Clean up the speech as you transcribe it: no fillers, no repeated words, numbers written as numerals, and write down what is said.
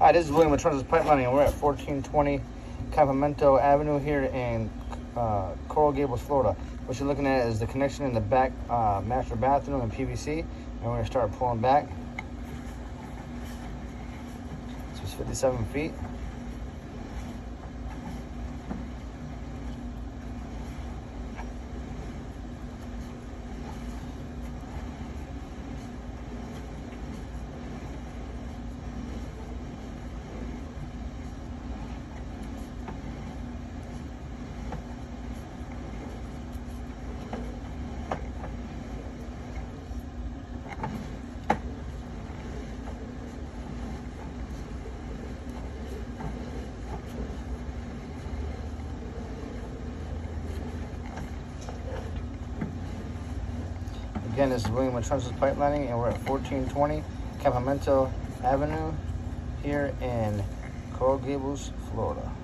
Hi, this is William with Trans Pipelining, and we're at 1420 Campamento Avenue here in Coral Gables, Florida. What you're looking at is the connection in the back master bathroom and PVC, and we're going to start pulling back. So it's 57 feet. Again, this is William with Trans Pipelining, and we're at 1420 Campamento Avenue here in Coral Gables, Florida.